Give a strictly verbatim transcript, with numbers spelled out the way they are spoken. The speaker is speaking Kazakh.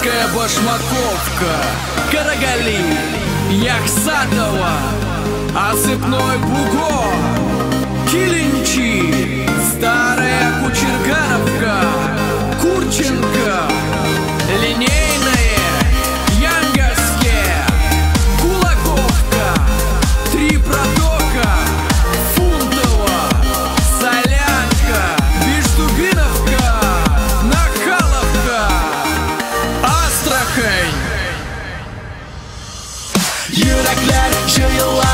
Ленинская башмаковка, Карагали, Яхсатова, Осыпной бугор, Килинчи, Старая Кучергаровка, Курченко, Линейное, Янгарские, Кулаковка, Три протока, Фунтово, Солянка, Биштугиновка, Нахаловка, Астрахань. Yürekler çığlığa